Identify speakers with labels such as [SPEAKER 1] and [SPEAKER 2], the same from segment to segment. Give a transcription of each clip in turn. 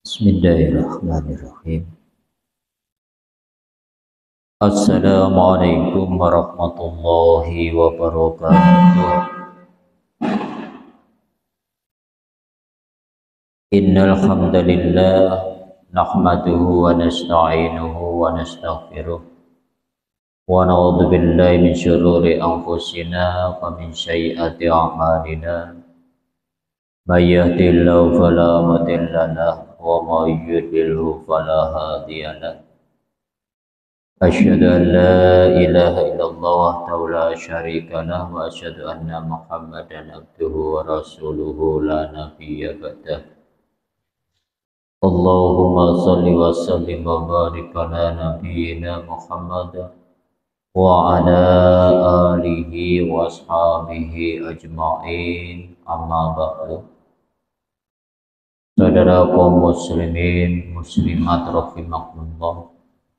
[SPEAKER 1] Bismillahirrahmanirrahim. Assalamualaikum warahmatullahi wabarakatuh. Innal hamdalillah nahmaduhu wa nasta'inuhu wa nastaghfiruh wa na'udzu billahi min syururi anfusina wa min sayyiati a'malina. May yahdihillahu fala mudilla lahu wa may yudlilhu fala hadiya lahu. Asyhadu an la ilaha illallah wahdahu la syarika lahu wa asyhadu anna Muhammadan abduhu wa rasuluhu la nabiyya ba'dah. Allahumma shalli wa sallim wa barik ala nabiyyina Muhammad wa ala alihi wa ashabihi ajma'in, amma ba'du. Saudara kaum muslimin muslimat rahimakumullah,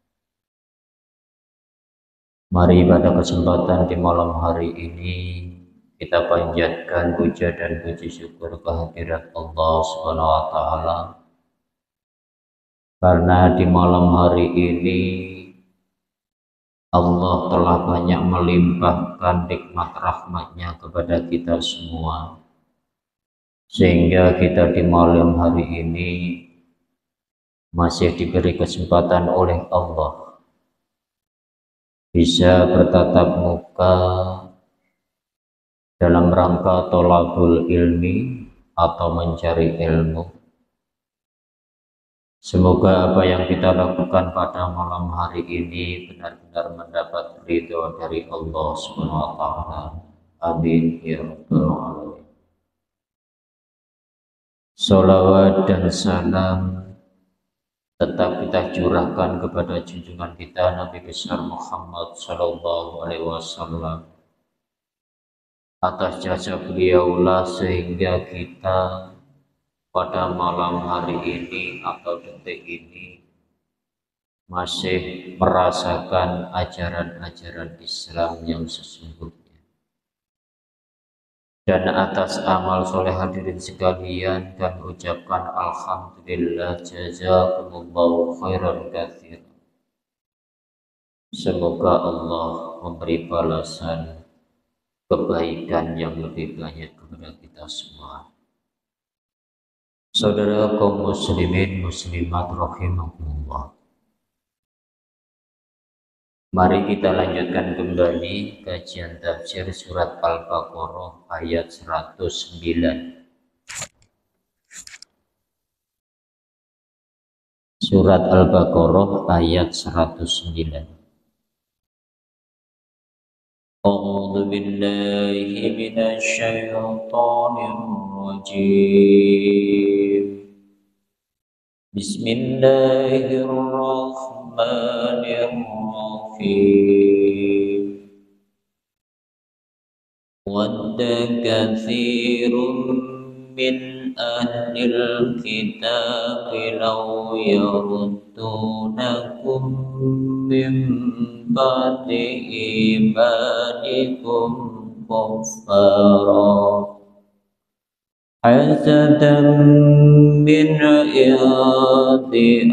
[SPEAKER 1] mari pada kesempatan di malam hari ini kita panjatkan puja dan puji syukur kehadirat Allah Subhanahu wa taala, karena di malam hari ini Allah telah banyak melimpahkan nikmat rahmatnya kepada kita semua, sehingga kita di malam hari ini masih diberi kesempatan oleh Allah bisa bertatap muka dalam rangka thalabul ilmi atau mencari ilmu. Semoga apa yang kita lakukan pada malam hari ini benar-benar mendapat ridho dari Allah Subhanahu wa taala. Amin ya rabbal alamin. Sholawat dan salam tetap kita curahkan kepada junjungan kita Nabi besar Muhammad sallallahu alaihi wasallam. Atas jasa beliaulah sehingga kita pada malam hari ini atau detik ini masih merasakan ajaran-ajaran Islam yang sesungguhnya. Dan atas amal soleh hadirin sekalian, kami ucapkan alhamdulillah, jazakumullahu khairan katsir. Semoga Allah memberi balasan kebaikan yang lebih banyak kepada kita semua. Saudara kaum muslimin muslimat rahimakumullah, mari kita lanjutkan kembali kajian tafsir surat Al-Baqarah ayat 109. Surat Al-Baqarah ayat 109. A'udzu billahi minasy syaithanir rajim. Bismillahirrahmanirrahim. Wadda katsirun min ahlil kitabi law yaruddunakum min ba'di imanikum kuffara hasadan min indi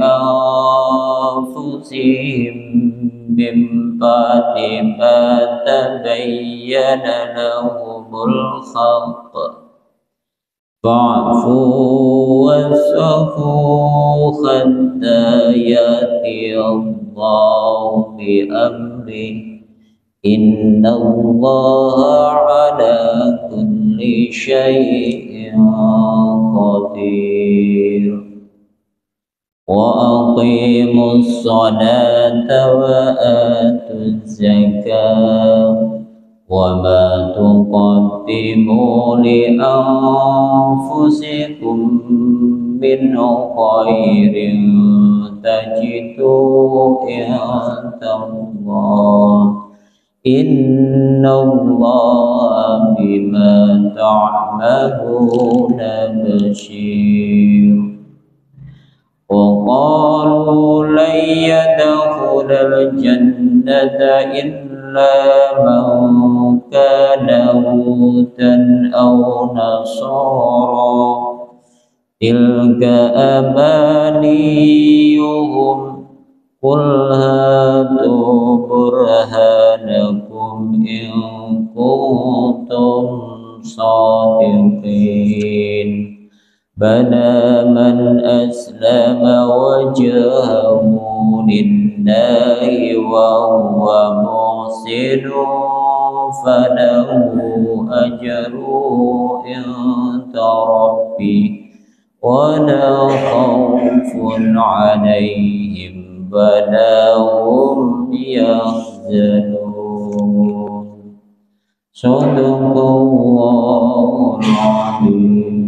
[SPEAKER 1] anfusihim min ba'di ma tabayyana lahumul haqq fa'fu wasfahu hatta ya'ti Allah bi amrihi inna Allah ala kulli syai'in qadir. Wa aqimus salata wa atuz zakata wa ma tuqaddimu li anfusikum min khairin tajidu indallah innallaha bima ta'maluna basir. وقالوا لن يدخل الجنة إلا من كان هودا أو نصارى tilka amaniyuhum qul hatu burhanakum in kuntum shadiqin bala man aslama wajhahu lillahi wa huwa muhsinun falahu ajruhu inda rabbih wala khawfun alaihim wala hum yahzanun. Shadaqallahul azim.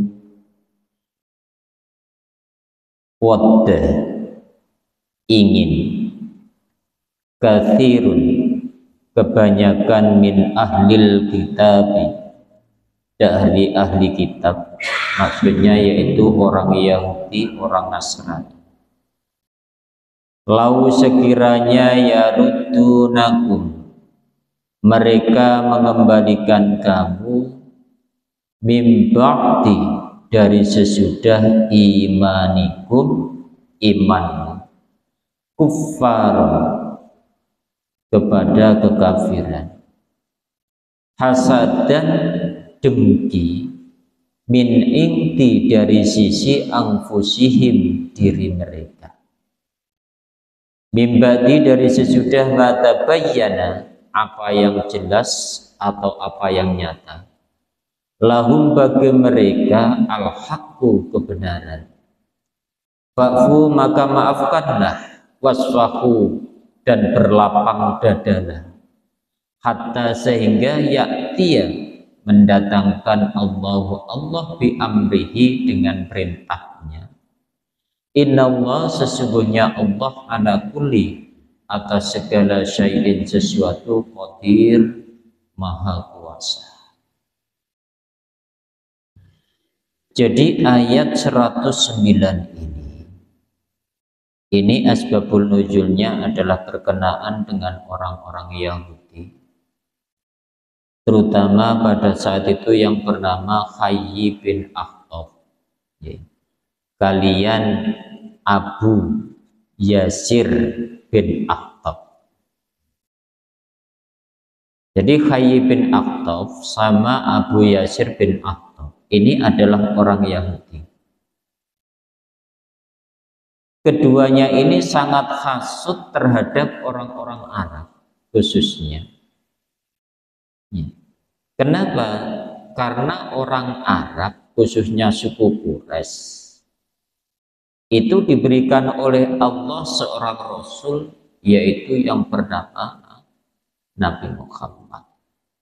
[SPEAKER 1] Wadda ingin, kathirun kebanyakan min ahlil kitabi dari ahli kitab, maksudnya yaitu orang Yahudi, orang Nasrani. Lau sekiranya yaruddunakum, mereka mengembalikan kamu mim ba'di dari sesudah imanikum imanmu kuffar kepada kekafiran, hasadan dengki min inti dari sisi anfusihim diri mereka, mimbadi dari sesudah mata bayana apa yang jelas atau apa yang nyata, lahum bagi mereka al-haqqu kebenaran, fa'fu maka maafkanlah, wasfahu dan berlapang dadalah, hatta sehingga ya'tiya mendatangkan Allah bi amrihi dengan perintahnya. Innallaha sesungguhnya Allah ala kulli atas segala syai'in sesuatu qadir maha kuasa. Jadi ayat 109 ini asbabul nuzulnya adalah berkenaan dengan orang-orang Yahudi, terutama pada saat itu yang bernama Hayy bin Akhtab, kalian Abu Yasir bin Akhtab. Jadi Hayy bin Akhtab sama Abu Yasir bin Akhtab ini adalah orang Yahudi. Keduanya ini sangat hasut terhadap orang-orang Arab khususnya. Kenapa? Karena orang Arab khususnya suku Quraisy itu diberikan oleh Allah seorang Rasul, yaitu yang bernama Nabi Muhammad.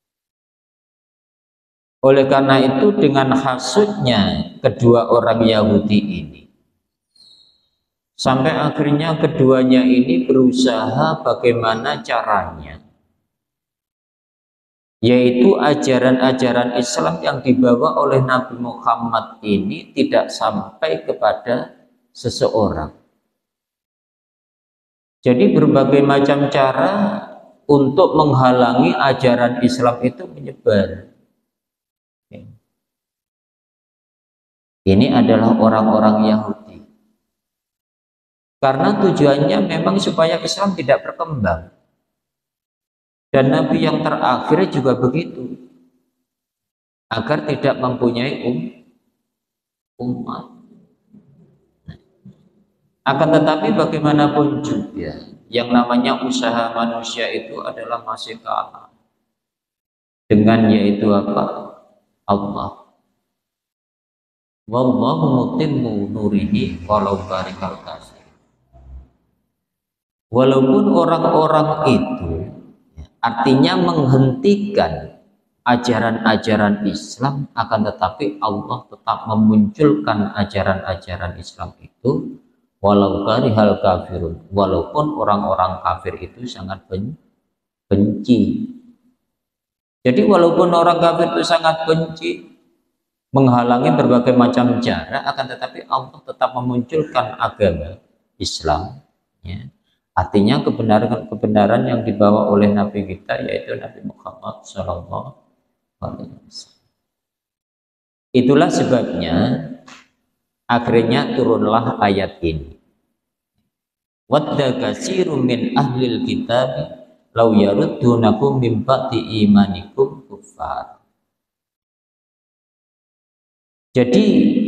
[SPEAKER 1] Oleh karena itu dengan hasutnya kedua orang Yahudi ini, sampai akhirnya keduanya ini berusaha bagaimana caranya, yaitu ajaran-ajaran Islam yang dibawa oleh Nabi Muhammad ini tidak sampai kepada seseorang. Jadi berbagai macam cara untuk menghalangi ajaran Islam itu menyebar. Ini adalah orang-orang Yahudi. Karena tujuannya memang supaya Islam tidak berkembang. Dan Nabi yang terakhir juga begitu. Agar tidak mempunyai umat. Akan tetapi bagaimanapun juga, yang namanya usaha manusia itu adalah masih kalah dengan yaitu apa? Allah. Wallahu mutimmu nurihi walau barikal kasih. Walaupun orang-orang itu artinya menghentikan ajaran-ajaran Islam, akan tetapi Allah tetap memunculkan ajaran-ajaran Islam itu walau karihal kafirun, walaupun orang-orang kafir itu sangat benci. Jadi walaupun orang kafir itu sangat benci, menghalangi berbagai macam cara, akan tetapi Allah tetap memunculkan agama Islam, ya. Artinya kebenaran yang dibawa oleh Nabi kita, yaitu Nabi Muhammad SAW. Itulah sebabnya Akhirnya turunlah ayat ini. Wadda katsirun min ahlil kitab law yaruddunakum min ba'di imanikum kuffar. Jadi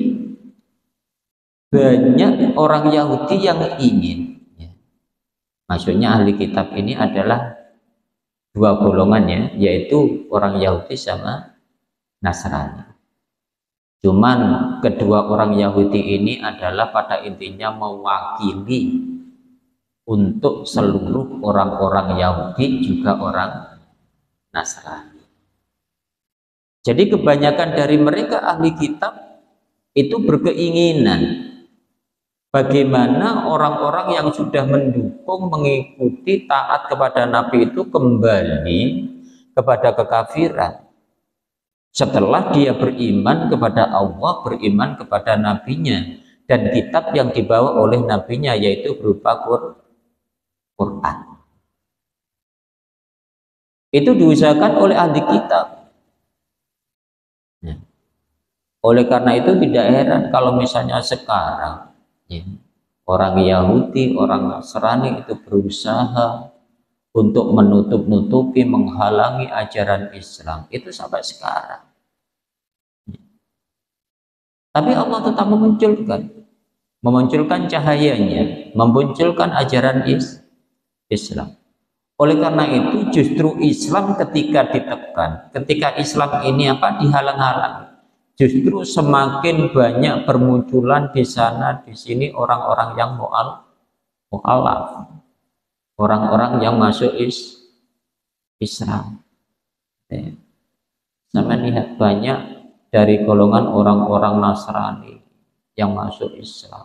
[SPEAKER 1] banyak orang Yahudi yang ingin, ya, maksudnya ahli kitab ini adalah dua golongan ya, yaitu orang Yahudi sama Nasrani. Cuman kedua orang Yahudi ini adalah pada intinya mewakili untuk seluruh orang-orang Yahudi juga orang Nasrani. Jadi kebanyakan dari mereka ahli kitab itu berkeinginan bagaimana orang-orang yang sudah mendukung, mengikuti, taat kepada Nabi itu kembali kepada kekafiran setelah dia beriman kepada Allah, beriman kepada nabinya dan kitab yang dibawa oleh nabinya, yaitu berupa Quran. Itu diusahakan oleh ahli kitab. Ya. Oleh karena itu tidak heran kalau misalnya sekarang, ya, orang Yahudi, orang Nasrani itu berusaha untuk menutup-nutupi, menghalangi ajaran Islam itu sampai sekarang. Tapi Allah tetap memunculkan cahayanya, memunculkan ajaran Islam. Oleh karena itu justru Islam ketika ditekan, ketika Islam ini dihalang-halang, justru semakin banyak bermunculan di sana di sini orang-orang yang mu'alaf, orang-orang yang masuk Islam. Saya lihat banyak dari golongan orang-orang Nasrani yang masuk Islam.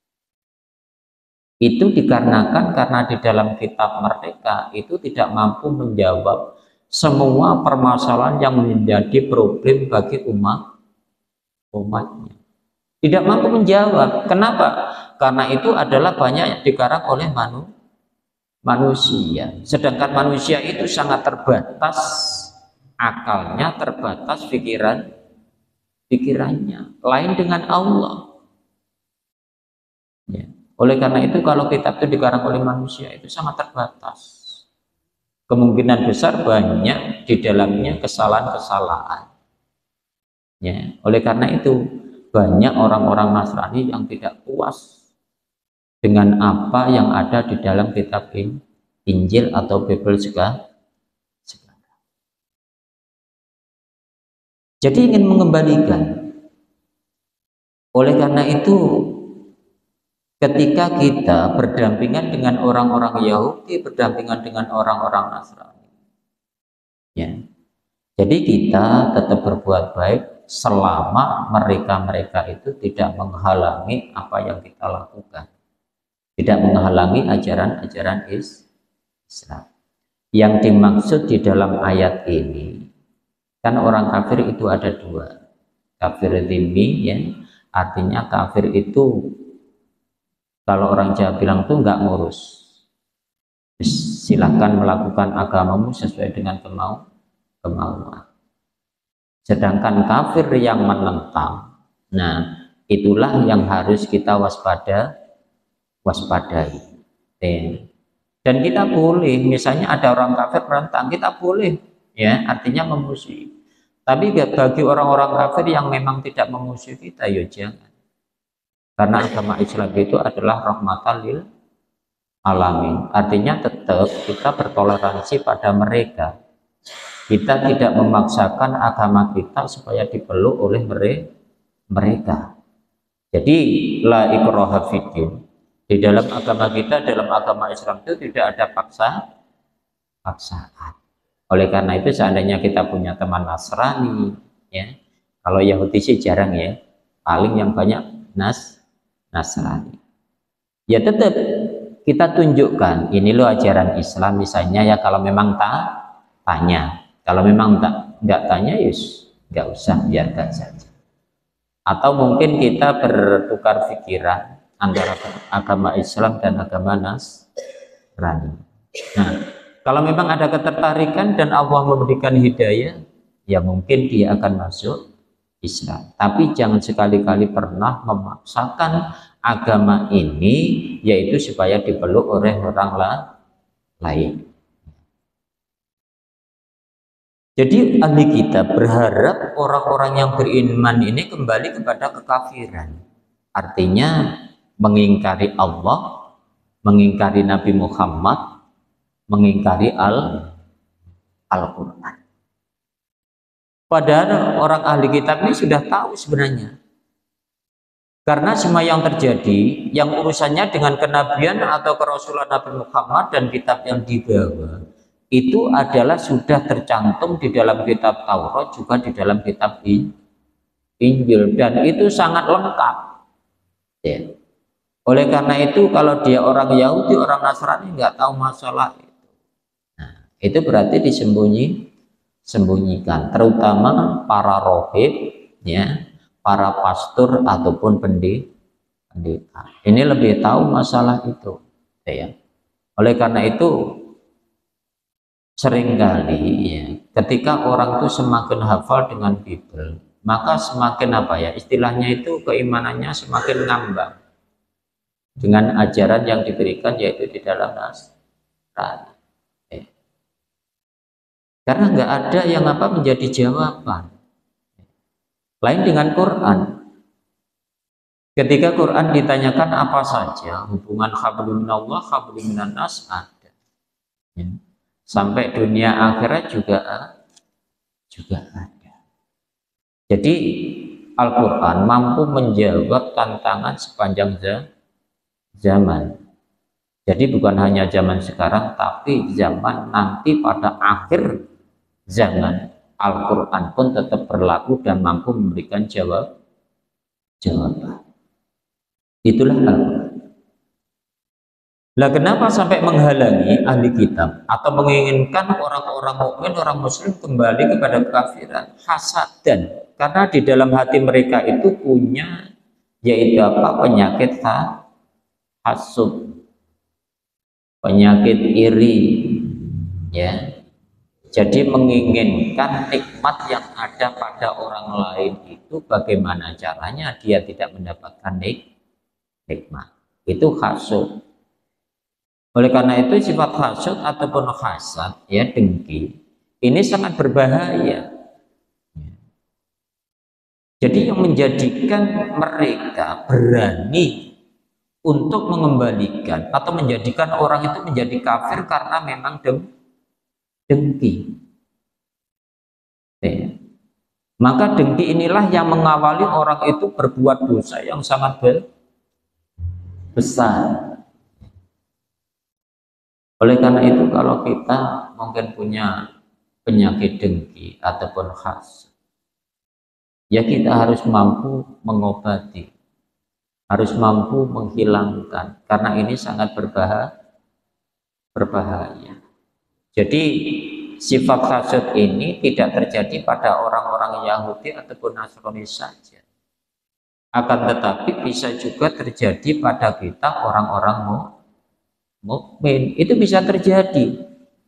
[SPEAKER 1] Itu dikarenakan karena di dalam kitab mereka itu tidak mampu menjawab semua permasalahan yang menjadi problem bagi umatnya. Tidak mampu menjawab. Kenapa? Karena itu adalah banyak yang dikarang oleh manusia. Sedangkan manusia itu sangat terbatas akalnya, terbatas pikirannya, lain dengan Allah. Ya. Oleh karena itu kalau kitab itu dikarang oleh manusia itu sangat terbatas. Kemungkinan besar banyak di dalamnya kesalahan-kesalahan. Ya. Oleh karena itu banyak orang-orang Nasrani yang tidak puas dengan apa yang ada di dalam kitab Injil atau Bible sekarang. Jadi ingin mengembalikan. Oleh karena itu ketika kita berdampingan dengan orang-orang Yahudi, berdampingan dengan orang-orang Nasrani, ya, jadi kita tetap berbuat baik selama mereka itu tidak menghalangi apa yang kita lakukan, tidak menghalangi ajaran-ajaran Islam. Yang dimaksud di dalam ayat ini kan orang kafir itu ada dua, kafir dhimmi, ya, artinya kafir itu kalau orang Jawa bilang tuh nggak ngurus, silahkan melakukan agamamu sesuai dengan kemauan. Sedangkan kafir yang menentang, nah itulah yang harus kita waspadai. Dan kita boleh, misalnya ada orang kafir menentang, kita boleh, ya, artinya memusuhi. Tapi bagi orang-orang kafir yang memang tidak memusuhi kita, ya jangan. Karena agama Islam itu adalah rahmatan lil alamin. Artinya tetap kita bertoleransi pada mereka. Kita tidak memaksakan agama kita supaya dipeluk oleh mereka. Jadi la ikraha fiddin. Di dalam agama kita, dalam agama Islam itu tidak ada paksaan. Oleh karena itu seandainya kita punya teman Nasrani, ya, kalau Yahudi sih jarang ya, paling yang banyak Nasrani. Ya tetap kita tunjukkan ini loh ajaran Islam misalnya, ya kalau memang tanya, kalau memang nggak tanya yus nggak usah, biarkan saja. Atau mungkin kita bertukar pikiran antara agama Islam dan agama Nasrani. Nah, kalau memang ada ketertarikan dan Allah memberikan hidayah, ya mungkin dia akan masuk Islam. Tapi jangan sekali-kali pernah memaksakan agama ini, yaitu supaya dipeluk oleh orang lain. Jadi ahli kitab berharap orang-orang yang beriman ini kembali kepada kekafiran. Artinya mengingkari Allah, mengingkari Nabi Muhammad, mengingkari Al-Quran. Padahal orang ahli kitab ini sudah tahu sebenarnya. Karena semua yang terjadi, yang urusannya dengan kenabian atau kerasulan Nabi Muhammad dan kitab yang dibawa, itu adalah sudah tercantum di dalam kitab Taurat, juga di dalam kitab Injil, dan itu sangat lengkap. Ya. Oleh karena itu, kalau dia orang Yahudi, orang Nasrani nggak tahu masalah itu, nah, itu berarti disembunyikan, terutama para rohib, ya, para pastor ataupun pendeta. Ini lebih tahu masalah itu, ya. Oleh karena itu, seringkali ya, ketika orang itu semakin hafal dengan Bible, maka semakin apa ya, istilahnya itu keimanannya semakin ngambang dengan ajaran yang diberikan, yaitu di dalam Nasrani. Karena nggak ada yang apa menjadi jawaban. Lain dengan Quran. Ketika Quran ditanyakan apa saja, hubungan hablum minallah, hablum minan nas ada. Ya. Sampai dunia akhirat juga ada. Jadi Al-Quran mampu menjawab tantangan sepanjang zaman. Jadi bukan hanya zaman sekarang, tapi zaman nanti pada akhir zaman, Al-Quran pun tetap berlaku dan mampu memberikan jawaban. Itulah Al-Quran. Lah kenapa sampai menghalangi ahli kitab atau menginginkan orang-orang mukmin, orang muslim kembali kepada kekafiran? Hasadan, karena di dalam hati mereka itu punya, yaitu apa, penyakit hasud, penyakit iri, ya. Jadi menginginkan nikmat yang ada pada orang lain itu, bagaimana caranya dia tidak mendapatkan nikmat. Itu hasud. Oleh karena itu sifat hasud ataupun hasad, ya, dengki, ini sangat berbahaya. Jadi yang menjadikan mereka berani untuk mengembalikan atau menjadikan orang itu menjadi kafir karena memang dengki. Ya. Maka dengki inilah yang mengawali orang itu berbuat dosa yang sangat besar. Oleh karena itu, kalau kita mungkin punya penyakit dengki ataupun hasad, ya kita harus mampu mengobati, harus mampu menghilangkan, karena ini sangat berbahaya. Jadi sifat hasad ini tidak terjadi pada orang-orang Yahudi ataupun Nasrani saja, akan tetapi bisa juga terjadi pada kita orang-orang mukmin. Itu bisa terjadi.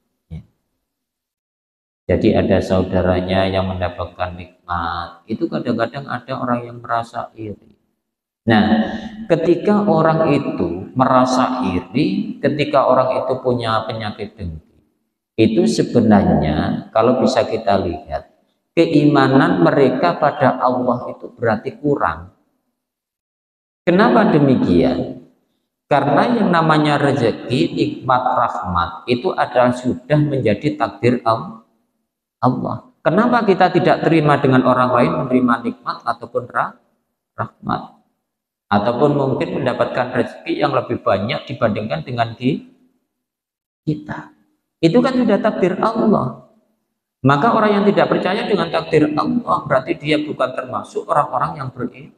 [SPEAKER 1] Jadi ada saudaranya yang mendapatkan nikmat, itu kadang-kadang ada orang yang merasa iri. Nah, ketika orang itu merasa iri, ketika orang itu punya penyakit dengki, itu sebenarnya kalau bisa kita lihat, keimanan mereka pada Allah itu berarti kurang. Kenapa demikian? Karena yang namanya rezeki, nikmat, rahmat itu adalah sudah menjadi takdir Allah. Kenapa kita tidak terima dengan orang lain menerima nikmat ataupun rahmat, ataupun mungkin mendapatkan rezeki yang lebih banyak dibandingkan dengan kita? Itu kan sudah takdir Allah. Maka orang yang tidak percaya dengan takdir Allah berarti dia bukan termasuk orang-orang yang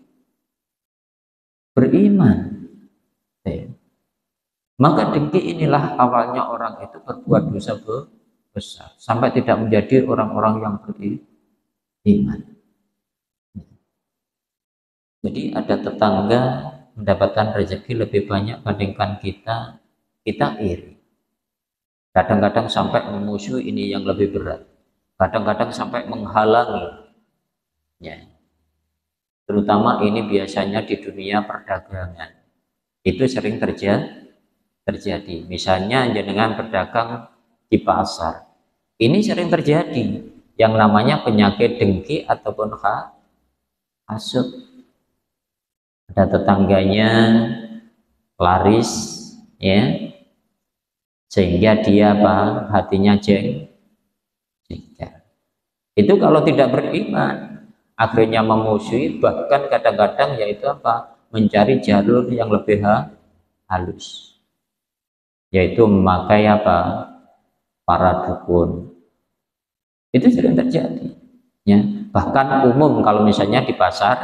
[SPEAKER 1] beriman. Maka dengki inilah awalnya orang itu berbuat dosa besar sampai tidak menjadi orang-orang yang beriman. Jadi ada tetangga mendapatkan rezeki lebih banyak bandingkan kita iri. Kadang-kadang sampai memusuhi ini yang lebih berat. Kadang-kadang sampai menghalangi. Ya. terutama ini biasanya di dunia perdagangan. Itu sering terjadi. Misalnya jenengan berdagang di pasar. Ini sering terjadi yang namanya penyakit dengki ataupun hasud. Ada tetangganya laris, ya, sehingga dia apa? Hatinya jengkel. Itu kalau tidak beriman, akhirnya memusuhi, bahkan kadang-kadang yaitu apa? Mencari jalur yang lebih halus, yaitu memakai apa? Para dukun. Itu sering terjadi, ya. Bahkan umum kalau misalnya di pasar.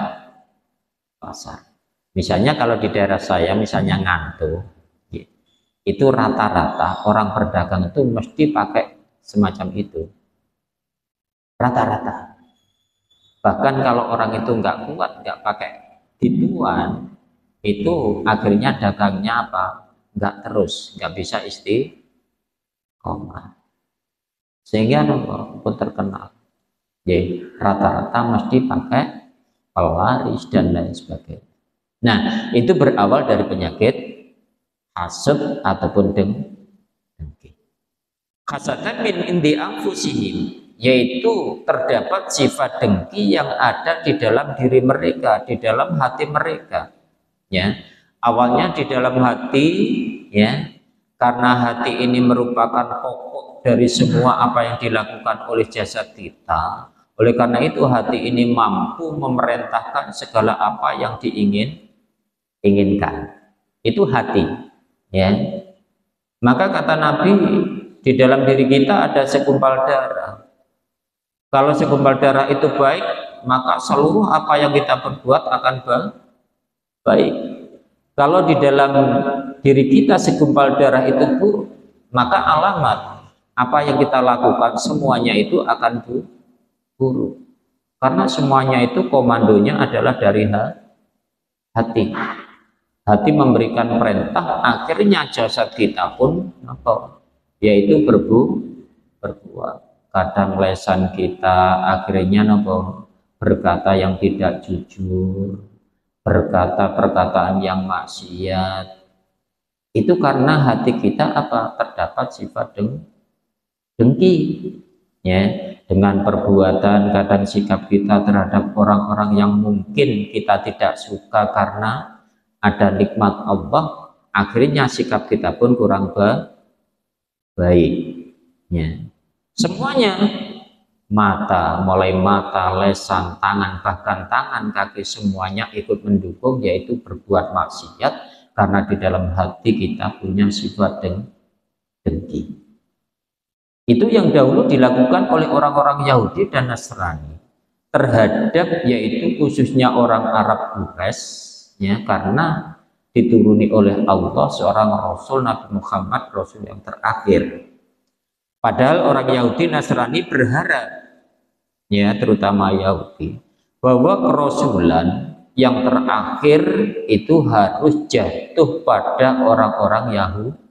[SPEAKER 1] Misalnya kalau di daerah saya, misalnya Ngantuk, itu rata-rata orang berdagang itu mesti pakai semacam itu. Rata-rata. Bahkan kalau orang itu nggak kuat, nggak pakai gituan, itu akhirnya dagangnya apa? Nggak terus, nggak bisa istiqomah. Sehingga pun terkenal. Jadi rata-rata mesti pakai pelaris dan lain sebagainya. Nah, itu berawal dari penyakit hasad ataupun dengki. Hasatan min indi anfusihim, yaitu terdapat sifat dengki yang ada di dalam diri mereka, di dalam hati mereka, ya. Awalnya di dalam hati, ya, karena hati ini merupakan pokok dari semua apa yang dilakukan oleh jasad kita. Oleh karena itu hati ini mampu memerintahkan segala apa yang diinginkan. Itu hati, ya. Maka kata Nabi, di dalam diri kita ada segumpal darah. Kalau segumpal darah itu baik, maka seluruh apa yang kita perbuat akan baik. Kalau di dalam diri kita segumpal darah itu buruk, maka alamat apa yang kita lakukan semuanya itu akan buruk. Karena semuanya itu komandonya adalah dari hati. Hati memberikan perintah, akhirnya jasad kita pun apa? Yaitu berbuat. Kadang lesan kita akhirnya apa? Berkata yang tidak jujur, berkata perkataan yang maksiat. Itu karena hati kita apa? Terdapat sifat dengki, ya. Dengan perbuatan, kadang sikap kita terhadap orang-orang yang mungkin kita tidak suka karena ada nikmat Allah, akhirnya sikap kita pun kurang baik, ya. Semuanya, mulai mata, lesan, tangan, bahkan tangan, kaki, semuanya ikut mendukung, yaitu berbuat maksiat karena di dalam hati kita punya sifat dengki. Itu yang dahulu dilakukan oleh orang-orang Yahudi dan Nasrani terhadap, yaitu khususnya orang Arab Quraisy, ya, karena dituruni oleh Allah seorang Rasul, Nabi Muhammad, Rasul yang terakhir. Padahal orang Yahudi Nasrani berharap, ya, terutama Yahudi, bahwa kerasulan yang terakhir itu harus jatuh pada orang-orang Yahudi.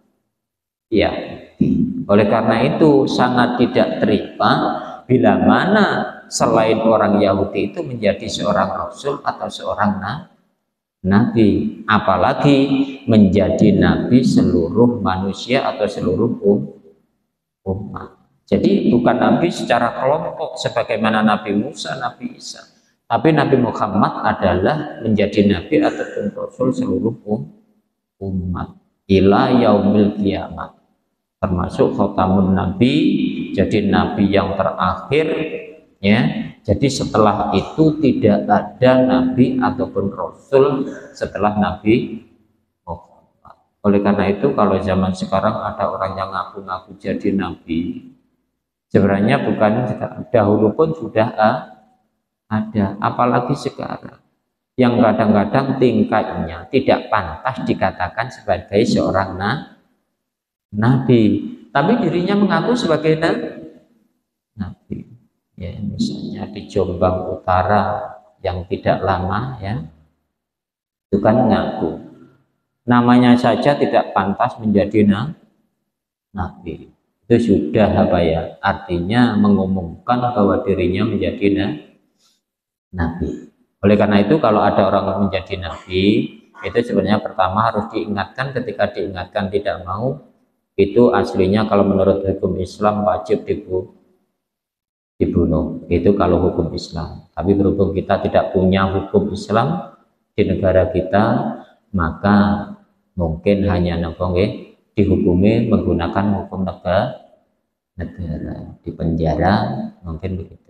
[SPEAKER 1] Oleh karena itu sangat tidak terima bila mana selain orang Yahudi itu menjadi seorang Rasul atau seorang Nabi, apalagi menjadi Nabi seluruh manusia atau seluruh umat. Jadi bukan Nabi secara kelompok sebagaimana Nabi Musa, Nabi Isa, tapi Nabi Muhammad adalah menjadi Nabi ataupun Rasul seluruh umat ila yaumil kiamat, termasuk khotamun Nabi, jadi Nabi yang terakhir, ya. Jadi setelah itu tidak ada Nabi ataupun Rasul setelah Nabi Muhammad. Oleh karena itu kalau zaman sekarang ada orang yang ngaku-ngaku jadi Nabi, sebenarnya bukan, dahulu pun sudah ada, apalagi sekarang yang kadang-kadang tingkatnya tidak pantas dikatakan sebagai seorang Nabi, tapi dirinya mengaku sebagai Nabi. Ya, misalnya di Jombang Utara yang tidak lama, ya, itu kan ngaku, namanya saja tidak pantas menjadi Nabi. Itu sudah apa ya? Artinya mengumumkan bahwa dirinya menjadi Nabi. Oleh karena itu kalau ada orang menjadi nabi, itu sebenarnya pertama harus diingatkan. Ketika diingatkan tidak mau, itu aslinya kalau menurut hukum Islam wajib dibunuh. Itu kalau hukum Islam. Tapi berhubung kita tidak punya hukum Islam di negara kita, maka mungkin hanya dihukumi menggunakan hukum negara, di penjara, mungkin begitu.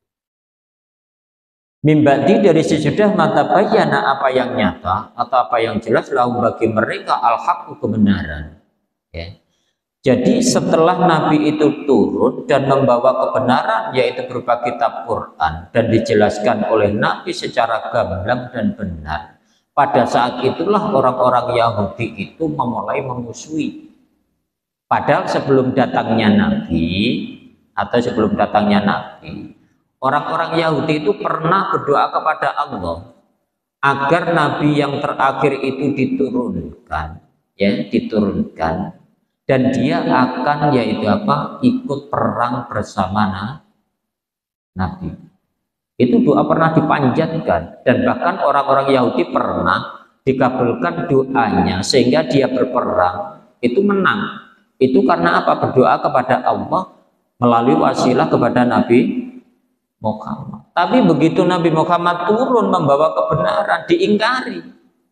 [SPEAKER 1] Mimbati dari sesudah mata bayana apa yang nyata atau apa yang jelas lahum bagi mereka al-haq kebenaran. Ya. Jadi setelah Nabi itu turun dan membawa kebenaran, yaitu berupa kitab Quran, dan dijelaskan oleh Nabi secara gamblang dan benar, pada saat itulah orang-orang Yahudi itu memulai memusuhi. Padahal sebelum datangnya Nabi, orang-orang Yahudi itu pernah berdoa kepada Allah agar Nabi yang terakhir itu diturunkan, dan dia akan ikut perang bersama Nabi. Itu doa pernah dipanjatkan, dan bahkan orang-orang Yahudi pernah dikabulkan doanya sehingga dia berperang itu menang. Itu karena apa? Berdoa kepada Allah melalui wasilah kepada Nabi Muhammad. Tapi begitu Nabi Muhammad turun membawa kebenaran, diingkari.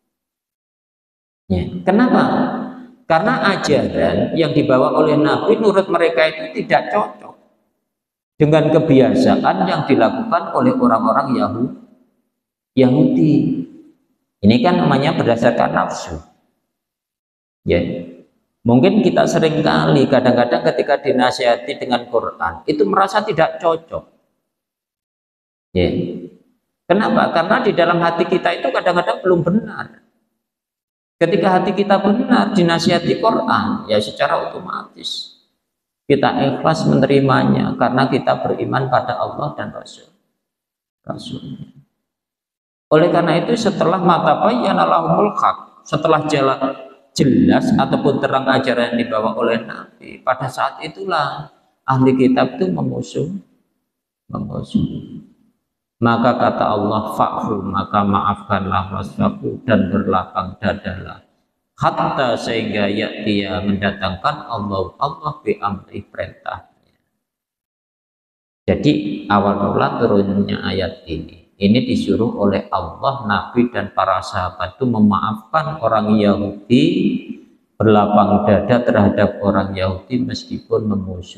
[SPEAKER 1] Ya. Kenapa? Karena ajaran yang dibawa oleh Nabi menurut mereka itu tidak cocok dengan kebiasaan yang dilakukan oleh orang-orang Yahudi. Ini kan namanya berdasarkan nafsu. Ya. Mungkin kita sering kali kadang-kadang ketika dinasihati dengan Quran itu merasa tidak cocok. Ya. Kenapa? Karena di dalam hati kita itu kadang-kadang belum benar. Ketika hati kita benar dinasihati Quran, ya secara otomatis kita ikhlas menerimanya karena kita beriman pada Allah dan Rasul. Oleh karena itu setelah mata bayyana lahumul haq, setelah jelas ataupun terang ajaran yang dibawa oleh Nabi, pada saat itulah ahli kitab itu memusuh. Maka kata Allah, fa'fu, maka maafkanlah, wasfaku, dan berlapang dadalah, hatta sehingga dia mendatangkan Allah bi amri perintahnya. Jadi awal mula turunnya ayat ini disuruh oleh Allah, Nabi dan para sahabat itu memaafkan orang Yahudi, berlapang dada terhadap orang Yahudi meskipun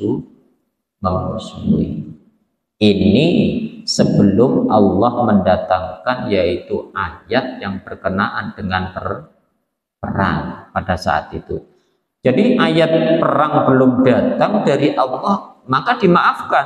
[SPEAKER 1] memusuhi. Ini sebelum Allah mendatangkan yaitu ayat yang berkenaan dengan perang pada saat itu. Jadi ayat perang belum datang dari Allah, maka dimaafkan.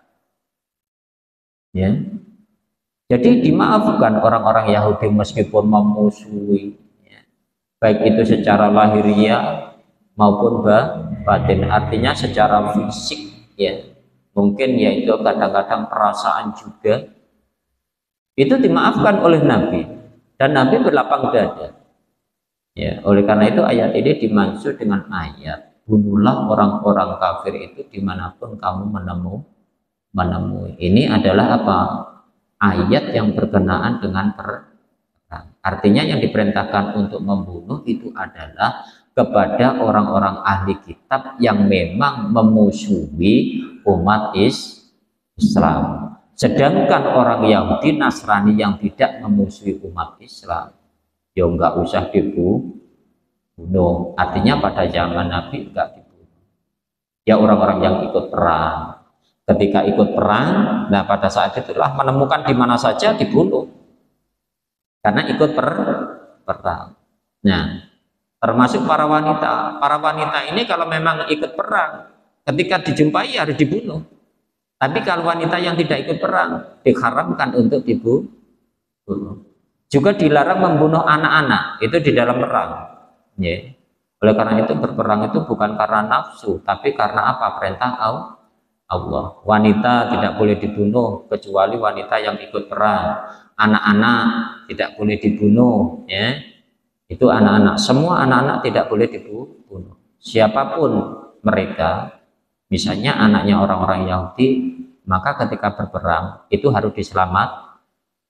[SPEAKER 1] Ya. Jadi dimaafkan orang-orang Yahudi meskipun memusuhi, ya. Baik itu secara lahiriah maupun batin, artinya secara fisik, ya. Mungkin yaitu kadang-kadang perasaan juga, itu dimaafkan oleh Nabi, dan Nabi berlapang dada. Ya, oleh karena itu ayat ini dimaksud dengan ayat bunuhlah orang-orang kafir itu dimanapun kamu menemui. Ini adalah apa? Ayat yang berkenaan dengan perang. Artinya yang diperintahkan untuk membunuh itu adalah kepada orang-orang ahli kitab yang memang memusuhi umat Islam. Sedangkan orang Yahudi Nasrani yang tidak memusuhi umat Islam, ya enggak usah dibunuh. Artinya pada zaman Nabi enggak dibunuh. Ya orang-orang yang ikut perang. Ketika ikut perang, nah pada saat itulah menemukan di mana saja dibunuh. Karena ikut perang. Nah, termasuk para wanita. Para wanita ini kalau memang ikut perang, ketika dijumpai harus dibunuh. Tapi kalau wanita yang tidak ikut perang, diharamkan untuk dibunuh. Juga dilarang membunuh anak-anak, itu di dalam perang. Ya. Oleh karena itu berperang itu bukan karena nafsu, tapi karena apa? Perintah Allah. Wanita tidak boleh dibunuh kecuali wanita yang ikut perang. Anak-anak tidak boleh dibunuh, ya. Itu anak-anak, semua anak-anak tidak boleh dibunuh. Siapapun mereka, misalnya anaknya orang-orang Yahudi, maka ketika berperang itu harus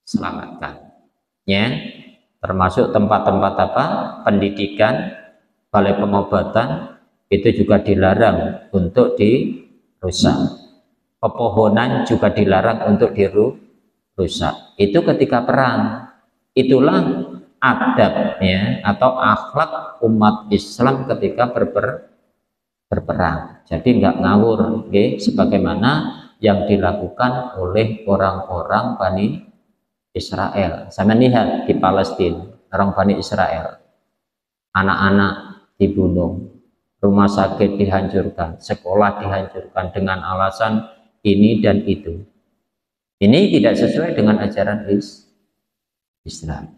[SPEAKER 1] selamatkan. Ya, termasuk tempat-tempat apa? Pendidikan, balai pengobatan itu juga dilarang untuk dirusak. Pepohonan juga dilarang untuk dirusak. Itu ketika perang. Itulah adabnya atau akhlak umat Islam ketika berperang. Jadi nggak ngawur, okay? Sebagaimana yang dilakukan oleh orang-orang Bani Israel. Saya lihat di Palestina, orang Bani Israel, anak-anak dibunuh, rumah sakit dihancurkan, sekolah dihancurkan dengan alasan ini dan itu. Ini tidak sesuai dengan ajaran Islam.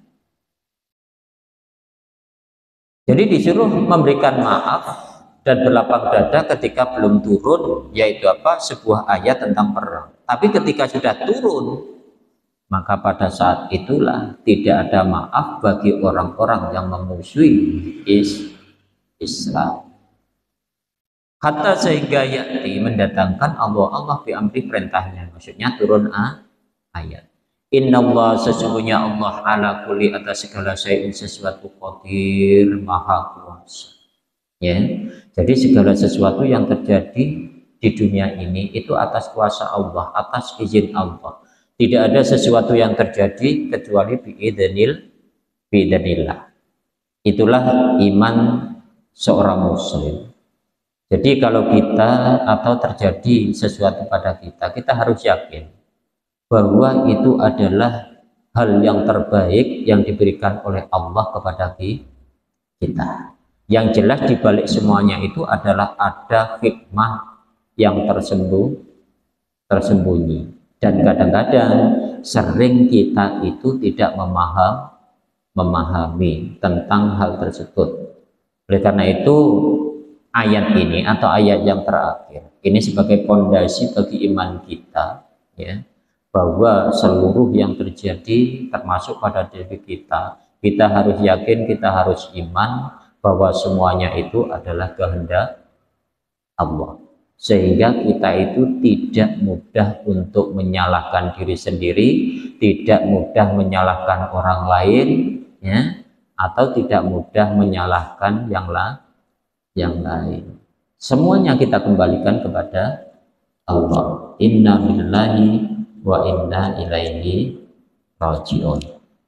[SPEAKER 1] Jadi disuruh memberikan maaf dan berlapang dada ketika belum turun, yaitu apa? Sebuah ayat tentang perang. Tapi ketika sudah turun, maka pada saat itulah tidak ada maaf bagi orang-orang yang memusuhi Islam. Hatta sehingga yakti mendatangkan Allah diamri perintahnya, maksudnya turun ayat. Inna Allah, sesungguhnya Allah ala kulli atas segala sesuatu qadir, maha kuasa. Ya, jadi segala sesuatu yang terjadi di dunia ini itu atas kuasa Allah, atas izin Allah. Tidak ada sesuatu yang terjadi kecuali biidznillah. Itulah iman seorang muslim. Jadi kalau kita atau terjadi sesuatu pada kita, kita harus yakin bahwa itu adalah hal yang terbaik yang diberikan oleh Allah kepada kita. Yang jelas di balik semuanya itu adalah ada hikmah yang tersembunyi. Dan kadang-kadang sering kita itu tidak memahami tentang hal tersebut. Oleh karena itu ayat ini atau ayat yang terakhir ini sebagai fondasi bagi iman kita, ya, bahwa seluruh yang terjadi termasuk pada diri kita harus yakin, kita harus iman bahwa semuanya itu adalah kehendak Allah, sehingga kita itu tidak mudah untuk menyalahkan diri sendiri, tidak mudah menyalahkan orang lain, ya, atau tidak mudah menyalahkan yang lain. Semuanya kita kembalikan kepada Allah. Inna lillahi wa inna ilaihi raji'un.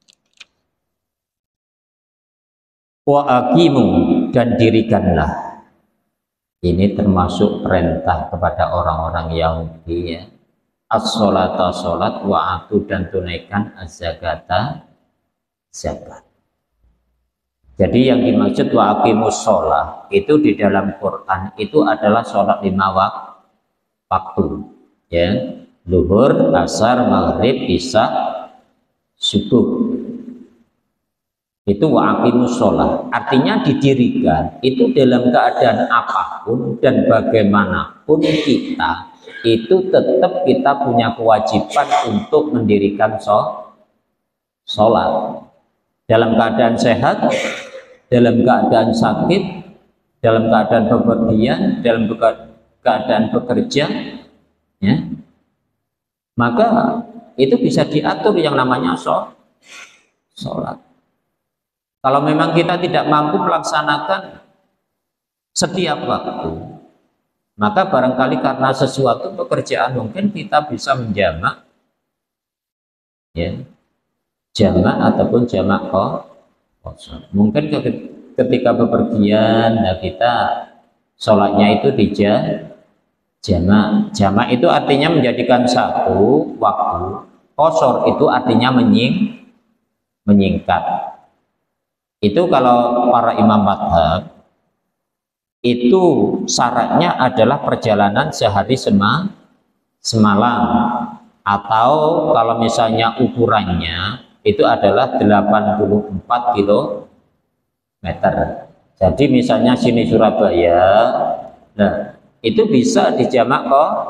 [SPEAKER 1] Wa aqimu, dan dirikanlah. Ini termasuk perintah kepada orang-orang Yahudi, ya. As-sholata, sholat, wa atu, dan tunaikan az-zakata, zakat. Jadi yang dimaksud wa aqimus sholat itu di dalam Quran itu adalah sholat 5 waktu, ya. Zuhur, asar, maghrib, isya, subuh. Itu wa aqimus sholat, artinya didirikan itu dalam keadaan apapun dan bagaimanapun kita itu tetap kita punya kewajiban untuk mendirikan sholat. Dalam keadaan sehat, dalam keadaan sakit, dalam keadaan bepergian, dalam keadaan bekerja, ya, maka itu bisa diatur yang namanya sholat. Kalau memang kita tidak mampu melaksanakan setiap waktu, maka barangkali karena sesuatu pekerjaan mungkin kita bisa menjamak, ya, jamak ataupun jamak kosong. Mungkin ketika bepergian, nah kita sholatnya itu di jamak. Jamak itu artinya menjadikan satu waktu. Qasar itu artinya menyingkat. Itu kalau para imam madhab itu syaratnya adalah perjalanan sehari semalam, atau kalau misalnya ukurannya itu adalah 84 kilometer. Jadi misalnya sini Surabaya, nah itu bisa dijamak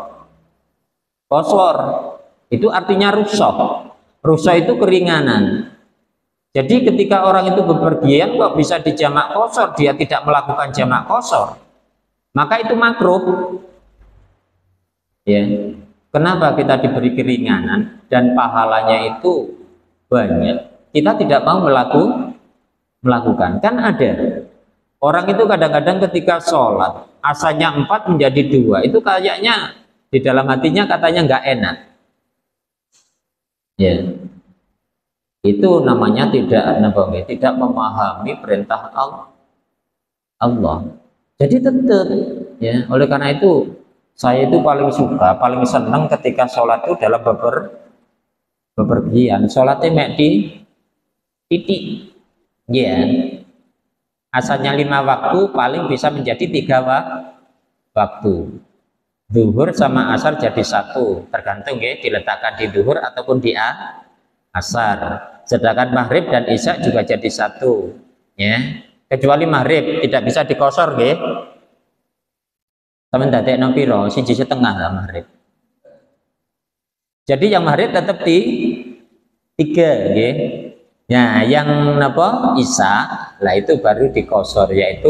[SPEAKER 1] qasar. Itu artinya rukhsah. Rukhsah itu keringanan. Jadi ketika orang itu bepergian kok bisa dijamak qasar, dia tidak melakukan jamak qasar, maka itu makruh. Ya. Kenapa kita diberi keringanan dan pahalanya itu banyak, kita tidak mau melakukan. Kan ada orang itu kadang-kadang ketika sholat asalnya 4 menjadi 2, itu kayaknya di dalam hatinya katanya nggak enak. Ya, itu namanya tidak memahami perintah Allah. Jadi tetap, ya. Oleh karena itu saya itu paling suka, paling senang ketika sholat itu dalam bepergian. Sholatnya mek di titik, ya. Asalnya 5 waktu paling bisa menjadi 3 waktu. Zuhur sama asar jadi 1, tergantung ya diletakkan di zuhur ataupun di asar. Sedangkan maghrib dan isya juga jadi 1, ya. Kecuali maghrib tidak bisa dikosor ya. Teman dadekno piro? 1,5 lah maghrib. Jadi yang maghrib tetap di 3 ya. Nah, yang isya lah itu baru dikosor, yaitu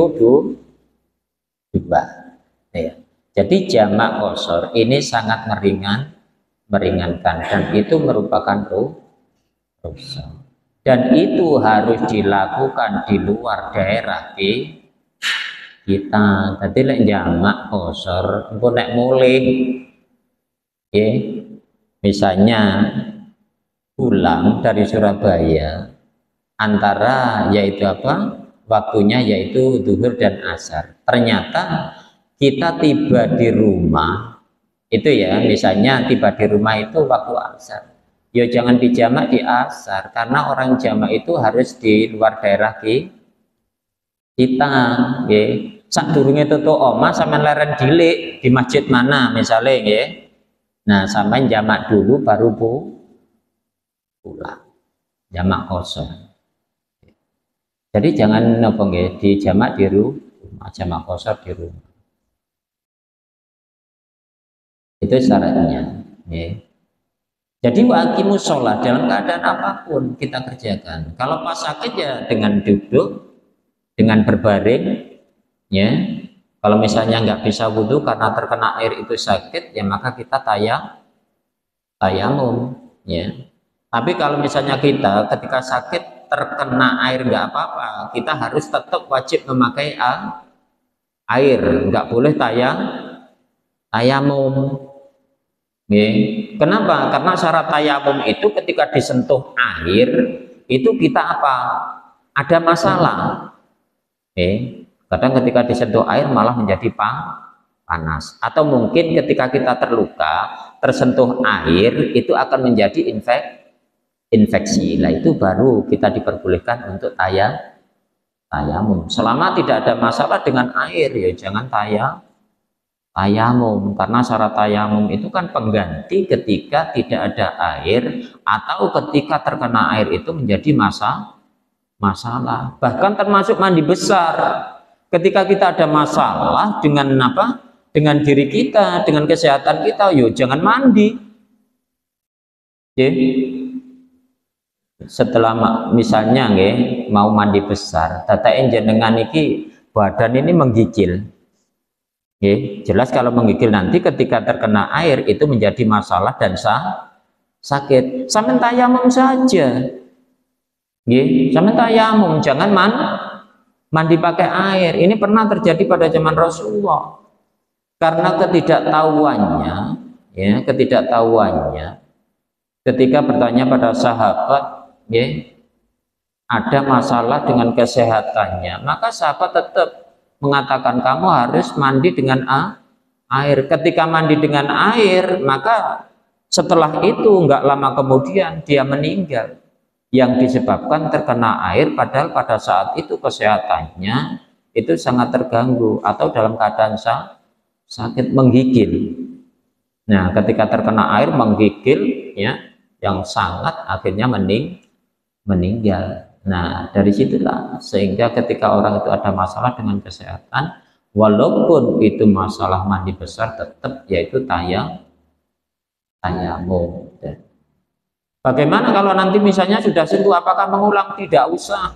[SPEAKER 1] 2. Ya. Jadi jamak qashar ini sangat meringankan dan itu merupakan rukhsah. Dan itu harus dilakukan di luar daerah kita. Jadi lek jamak qashar engko nek mulih ya, misalnya pulang dari Surabaya antara yaitu waktunya yaitu zuhur dan asar. Ternyata kita tiba di rumah itu ya, misalnya tiba di rumah itu waktu asar, ya jangan dijamak di asar, karena orang jamak itu harus di luar daerah kita ya. Sadurunge tutuk omah sampean leren dilik di masjid mana misalnya ya, nah sampean jamak dulu baru pulang, jamak qashar. Jadi jangan dijamak di rumah, jamak qashar di rumah. Itu syaratnya ya. Jadi waqimus sholat dalam keadaan apapun kita kerjakan. Kalau pas sakit ya dengan duduk, dengan berbaring ya. Kalau misalnya nggak bisa wudhu karena terkena air itu sakit, ya maka kita tayamum ya. Tapi kalau misalnya kita ketika sakit terkena air nggak apa-apa, kita harus tetap wajib memakai air, nggak boleh tayamum. Kenapa? Karena syarat tayamum itu ketika disentuh air itu kita ada masalah. Kadang ketika disentuh air malah menjadi panas, atau mungkin ketika kita terluka tersentuh air itu akan menjadi infeksi. Lah itu baru kita diperbolehkan untuk tayamum. Selama tidak ada masalah dengan air ya jangan tayamum, karena syarat tayamum itu kan pengganti ketika tidak ada air atau ketika terkena air itu menjadi masalah. Bahkan termasuk mandi besar, ketika kita ada masalah dengan dengan diri kita, dengan kesehatan kita, yo jangan mandi. Setelah misalnya mau mandi besar, datakan jenengan iki badan ini menggigil. Jelas kalau menggigil nanti ketika terkena air itu menjadi masalah dan sakit. Sampeyan tayamum saja. Sampeyan tayamum, jangan mandi pakai air. Ini pernah terjadi pada zaman Rasulullah. Karena ketidaktahuannya ketika bertanya pada sahabat, ada masalah dengan kesehatannya, maka sahabat tetap mengatakan kamu harus mandi dengan air. Ketika mandi dengan air, maka setelah itu enggak lama kemudian dia meninggal yang disebabkan terkena air, padahal pada saat itu kesehatannya itu sangat terganggu atau dalam keadaan sakit, menggigil. Nah, ketika terkena air menggigil ya, yang sangat akhirnya meninggal. Nah, dari situlah sehingga ketika orang itu ada masalah dengan kesehatan, walaupun itu masalah mandi besar, tetap yaitu tayamum. Bagaimana kalau nanti misalnya sudah sembuh, apakah mengulang? Tidak usah.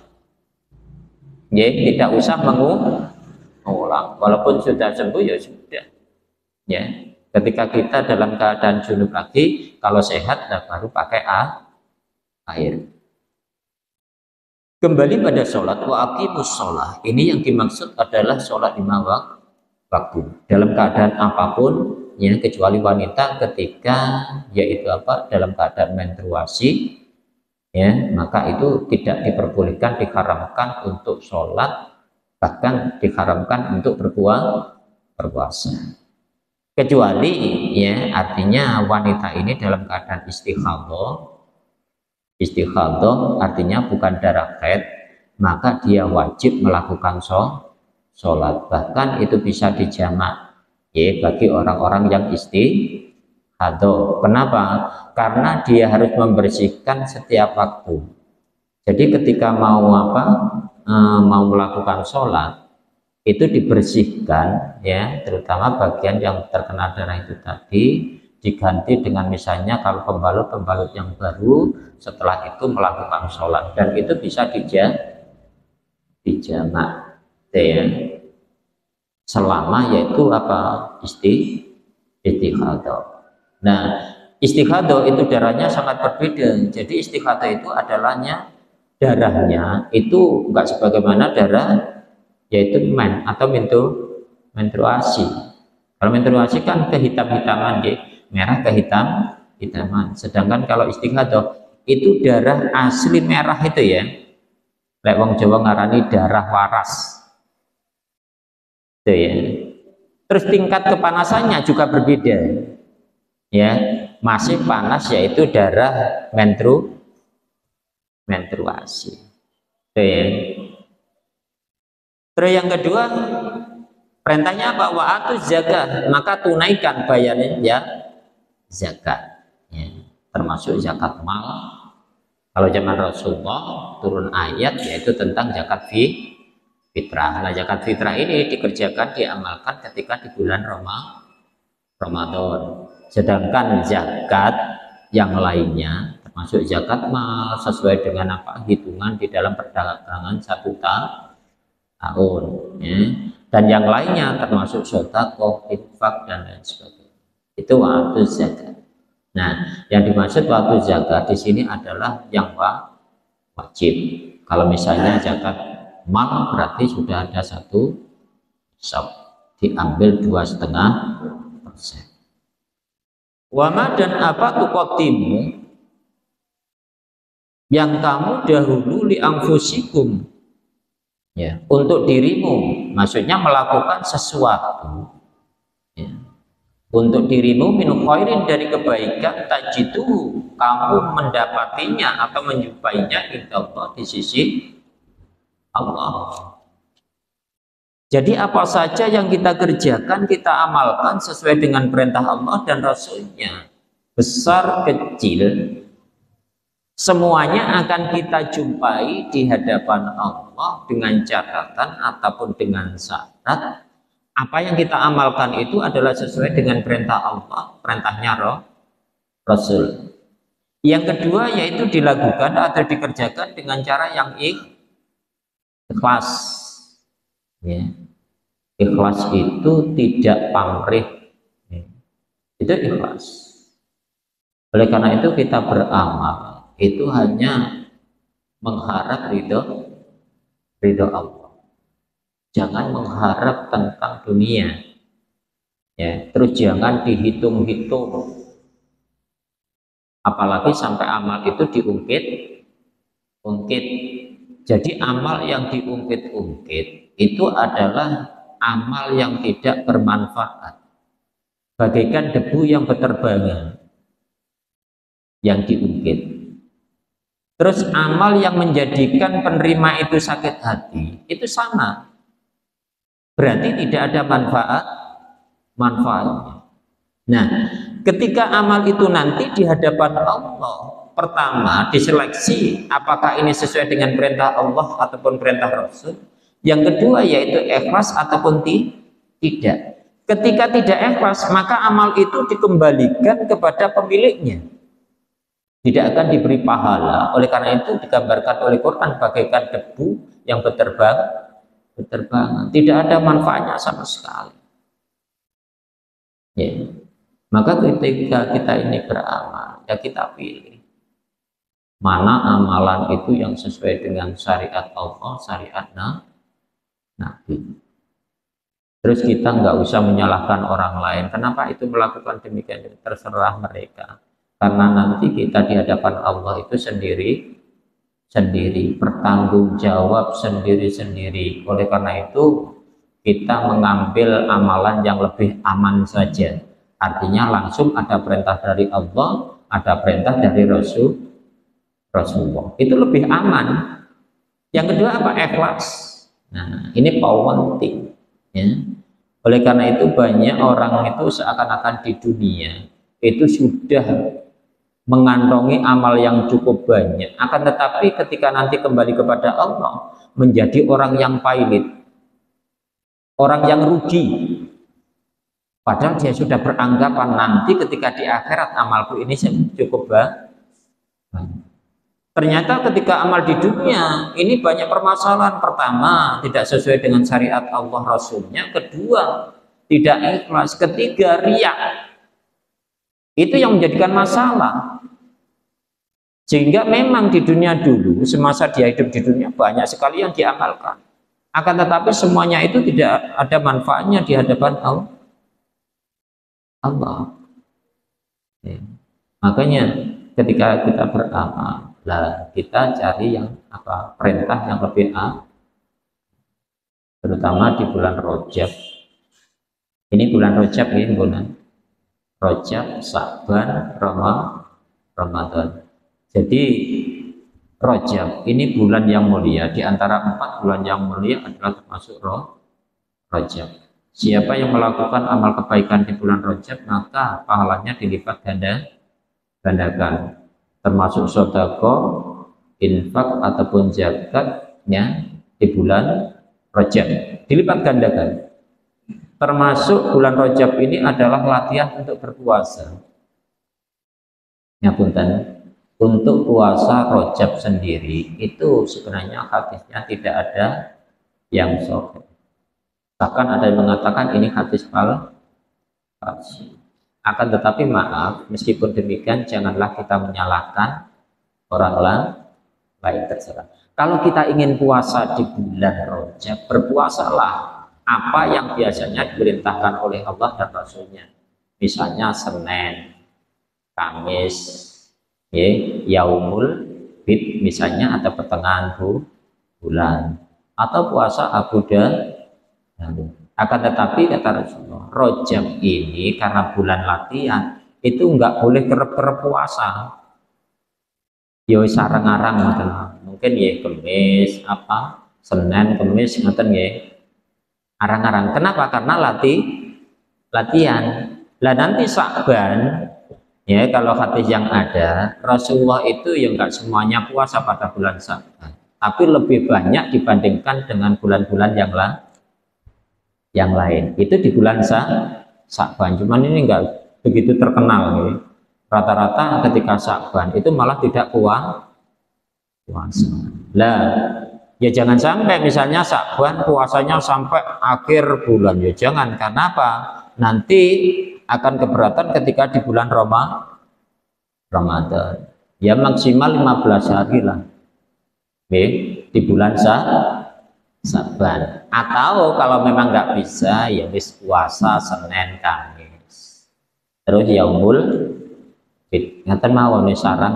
[SPEAKER 1] Tidak usah mengulang. Walaupun sudah sembuh ya sudah. Ketika kita dalam keadaan junub lagi, kalau sehat baru pakai air. Kembali pada sholat, wa aqimus sholat. Ini yang dimaksud adalah sholat 5 waktu dalam keadaan apapun, ya, kecuali wanita ketika yaitu apa, dalam keadaan menstruasi, ya, maka itu tidak diperbolehkan, diharamkan untuk sholat, bahkan diharamkan untuk berpuasa. Kecuali, ya, artinya wanita ini dalam keadaan istighadah. Istighadah artinya bukan darah haid, maka dia wajib melakukan sholat. Bahkan itu bisa dijamak, ya, bagi orang-orang yang istighadah. Kenapa? Karena dia harus membersihkan setiap waktu. Jadi ketika mau apa, mau melakukan sholat, itu dibersihkan, ya, terutama bagian yang terkena darah itu tadi, diganti dengan misalnya kalau pembalut yang baru, setelah itu melakukan sholat, dan itu bisa dijamak, ya, selama yaitu apa, istighadah. Nah, istighadah itu darahnya sangat berbeda. Jadi istighadah itu adalahnya darahnya itu enggak sebagaimana darah yaitu atau menstruasi. Kalau menstruasi kan kehitam-hitaman, ya, merah hitaman. Sedangkan kalau istighadah itu darah asli merah itu, ya. Lek wong Jawa ngarani darah waras. Itu, ya. Terus tingkat kepanasannya juga berbeda. Ya, masih panas yaitu darah menstruasi. Itu, ya. Terus yang kedua, perintahnya apa? Wa'atu zakat, maka tunaikan bayaran, ya, zakat, ya, termasuk zakat mal. Kalau zaman Rasulullah turun ayat yaitu tentang zakat fitrah. Nah, zakat fitrah ini dikerjakan, diamalkan ketika di bulan Ramadan. Sedangkan zakat yang lainnya termasuk zakat mal sesuai dengan apa, hitungan di dalam perdagangan 1 tahun, ya. Dan yang lainnya termasuk sedekah, infak, dan lain sebagainya. Itu waktu zakat. Nah, yang dimaksud waktu zakat di sini adalah yang wajib. Kalau misalnya zakat mal berarti sudah ada 1 nisab, diambil 2,5%. Wama dan apa tuqaddimu yang kamu dahulu li anfusikum, ya, untuk dirimu, maksudnya melakukan sesuatu, ya, untuk dirimu min khairin, dari kebaikan, tajidu, kamu mendapatinya atau menjumpainya insyaallah di sisi Allah. Jadi apa saja yang kita kerjakan, kita amalkan sesuai dengan perintah Allah dan Rasulnya, besar kecil, semuanya akan kita jumpai di hadapan Allah dengan catatan ataupun dengan syarat apa yang kita amalkan itu adalah sesuai dengan perintah Allah, perintahnya Rasul. Yang kedua yaitu dilakukan atau dikerjakan dengan cara yang ikhlas. Ya. Ikhlas itu tidak pamrih, ya. Itu ikhlas. Oleh karena itu kita beramal itu hanya mengharap ridho Allah. Jangan mengharap tentang dunia, ya. Terus jangan dihitung-hitung, apalagi sampai amal itu diungkit. Jadi amal yang diungkit-ungkit itu adalah amal yang tidak bermanfaat, bagaikan debu yang berterbangan yang diungkit. Terus amal yang menjadikan penerima itu sakit hati itu sama, berarti tidak ada manfaatnya. Nah, ketika amal itu nanti di hadapan Allah, pertama diseleksi apakah ini sesuai dengan perintah Allah ataupun perintah Rasul. Yang kedua yaitu ikhlas ataupun tidak. Ketika tidak ikhlas, maka amal itu dikembalikan kepada pemiliknya, tidak akan diberi pahala. Oleh karena itu digambarkan oleh Quran bagaikan debu yang berterbangan, tidak ada manfaatnya sama sekali, ya. Maka ketika kita ini beramal, ya kita pilih mana amalan itu yang sesuai dengan syariat Allah, syariat Nabi. Terus kita nggak usah menyalahkan orang lain. Kenapa itu melakukan demikian? Terserah mereka. Karena nanti kita di hadapan Allah itu sendiri, bertanggung jawab sendiri-sendiri. Oleh karena itu kita mengambil amalan yang lebih aman saja. Artinya langsung ada perintah dari Allah, ada perintah dari Rasulullah. Itu lebih aman. Yang kedua apa? Ikhlas. Nah, ini penting. Ya. Oleh karena itu banyak orang itu seakan-akan di dunia itu sudah mengantongi amal yang cukup banyak, akan tetapi ketika nanti kembali kepada Allah menjadi orang yang pailit, orang yang rugi, padahal dia sudah beranggapan nanti ketika di akhirat amalku ini cukup banyak. Ternyata ketika amal di dunia ini banyak permasalahan. Pertama, tidak sesuai dengan syariat Allah Rasulnya. Kedua, tidak ikhlas. Ketiga, riya. Itu yang menjadikan masalah. Sehingga memang di dunia dulu, semasa dia hidup di dunia banyak sekali yang diamalkan. Akan tetapi semuanya itu tidak ada manfaatnya di hadapan Allah. Ya. Makanya ketika kita beramal, kita cari yang perintah yang lebih terutama di bulan Rajab. Ini bulan Rajab, ini bulan Rajab, Sa'ban, Ramadan. Jadi Rajab ini bulan yang mulia. Di antara 4 bulan yang mulia adalah termasuk Rajab. Siapa yang melakukan amal kebaikan di bulan Rajab, maka pahalanya dilipat gandakan. Termasuk sedekah, infak ataupun zakatnya di bulan Rajab dilipat gandakan. Termasuk bulan Rajab ini adalah latihan untuk berpuasa. Ya punten, untuk puasa Rajab sendiri itu sebenarnya hadisnya tidak ada yang sahih. Bahkan ada yang mengatakan ini hadis palsu. Akan tetapi maaf, meskipun demikian janganlah kita menyalahkan orang lain, terserah. Kalau kita ingin puasa di bulan Rajab, berpuasalah apa yang biasanya diperintahkan oleh Allah dan Rasulnya. Misalnya Senin, Kamis, Yaumul Bid misalnya, atau pertengahan bulan, atau puasa Abu Dhabi. Akan tetapi kata Rasulullah, Rajab ini karena bulan latihan itu nggak boleh kerep-kerep puasa. Yo sareng-arang mungkin ya Kamis Senin Kamis ngoten nggih. Arang-arang. Kenapa? Karena latihan. Lah nanti Sa'ban ya, kalau hadis yang ada Rasulullah itu ya nggak semuanya puasa pada bulan Sa'ban, tapi lebih banyak dibandingkan dengan bulan-bulan yang lain. Itu di bulan Sa'ban. Cuman ini enggak begitu terkenal ya. Rata-rata ketika Sa'ban itu malah tidak puasa. Lah, ya jangan sampai misalnya Sa'ban puasanya sampai akhir bulan. Ya jangan, karena apa? Nanti akan keberatan ketika di bulan Ramadan. Ya maksimal 15 hari lah. Di bulan Sa'ban. Atau kalau memang nggak bisa ya wis puasa Senin Kamis. Terus Yaumul Bid. Ngaten mawon sareng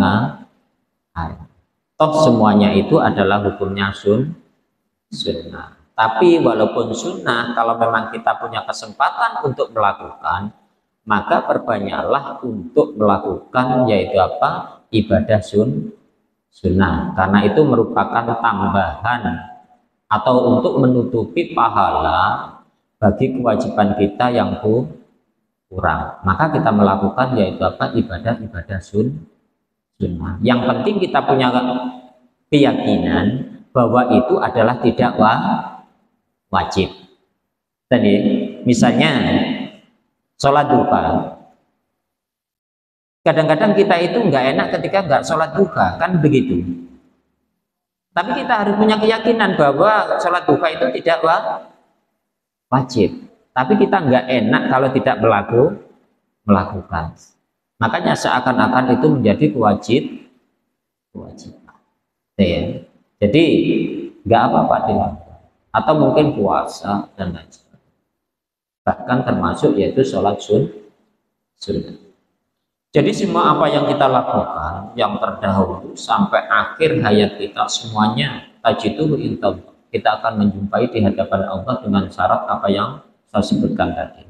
[SPEAKER 1] toh semuanya itu adalah hukumnya sunnah. Tapi walaupun sunnah, kalau memang kita punya kesempatan untuk melakukan, maka perbanyaklah untuk melakukan, yaitu ibadah sunnah, karena itu merupakan tambahan atau untuk menutupi pahala bagi kewajiban kita yang kurang. Maka kita melakukan yaitu ibadah sunnah. Yang penting kita punya keyakinan bahwa itu adalah tidak wajib. Tadi misalnya sholat duha. Kadang-kadang kita itu nggak enak ketika nggak sholat duha, kan begitu. Tapi kita harus punya keyakinan bahwa sholat duha itu tidak wajib. Tapi kita nggak enak kalau tidak melakukan. Makanya seakan-akan itu menjadi kewajiban. Ya. Jadi nggak apa-apa dilakukan. Atau mungkin puasa dan lain sebagainya. Bahkan termasuk yaitu sholat sunnah. Jadi semua apa yang kita lakukan yang terdahulu sampai akhir hayat kita semuanya tajiduhu intallah. Kita akan menjumpai di hadapan Allah dengan syarat apa yang saya sebutkan tadi.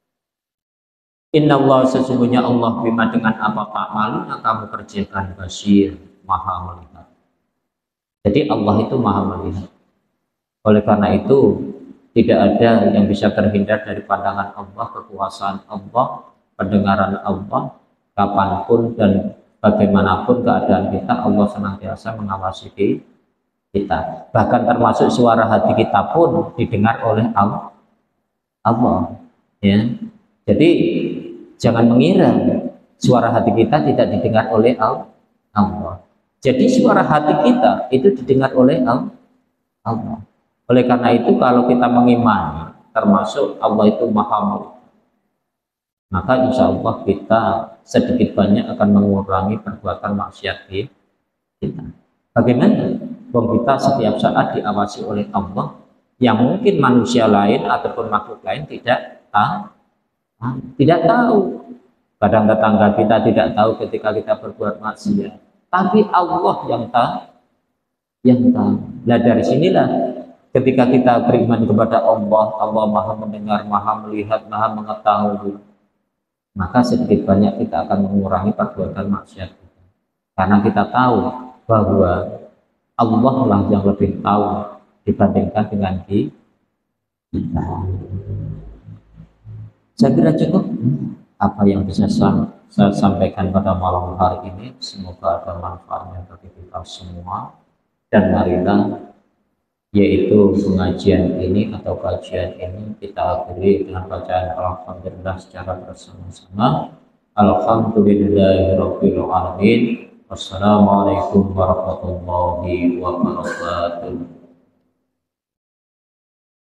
[SPEAKER 1] Inna Allah, sesungguhnya Allah bima dengan apa ta'malun yang kamu kerjakan basir, maha melihat. Jadi Allah itu maha melihat. Oleh karena itu tidak ada yang bisa terhindar dari pandangan Allah, kekuasaan Allah, pendengaran Allah, kapanpun dan bagaimanapun keadaan kita, Allah senantiasa mengawasi kita. Bahkan termasuk suara hati kita pun didengar oleh Allah. Ya. Jadi jangan mengira suara hati kita tidak didengar oleh Allah. Jadi suara hati kita itu didengar oleh Allah. Oleh karena itu kalau kita mengimani termasuk Allah itu maha melihat, maka insya Allah kita sedikit banyak akan mengurangi perbuatan maksiat kita. Bagaimana? Kita setiap saat diawasi oleh Allah yang mungkin manusia lain ataupun makhluk lain tidak tahu. Kadang tetangga kita tidak tahu ketika kita berbuat maksiat, tapi Allah yang tahu. Nah dari sinilah ketika kita beriman kepada Allah, Allah maha mendengar, maha melihat, maha mengetahui, maka sedikit banyak kita akan mengurangi perbuatan maksiat kita. Karena kita tahu bahwa Allah lah yang lebih tahu dibandingkan dengan kita. Saya kira cukup apa yang bisa saya sampaikan pada malam hari ini. Semoga ada manfaatnya bagi kita semua. Dan marilah yaitu pengajian ini atau kajian ini kita akhiri dengan bacaan Alhamdulillah secara bersama-sama. Alhamdulillahirabbil alamin. Wassalamualaikum warahmatullahi wabarakatuh.